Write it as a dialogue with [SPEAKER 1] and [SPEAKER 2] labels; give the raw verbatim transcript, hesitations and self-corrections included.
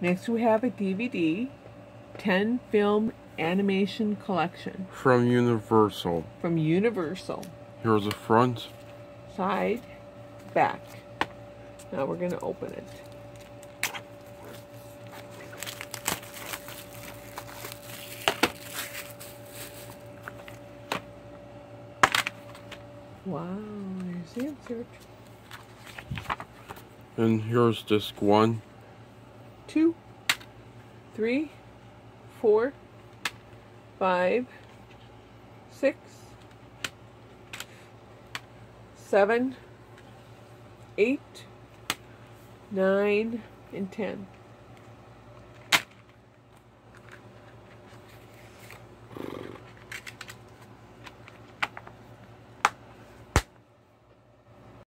[SPEAKER 1] Next we have a D V D, ten film animation collection.
[SPEAKER 2] From Universal.
[SPEAKER 1] From Universal.
[SPEAKER 2] Here's the front.
[SPEAKER 1] Side, back. Now we're going to open it. Wow, there's the insert.
[SPEAKER 2] And here's disc one.
[SPEAKER 1] Two, three, four, five, six, seven, eight, nine, and ten.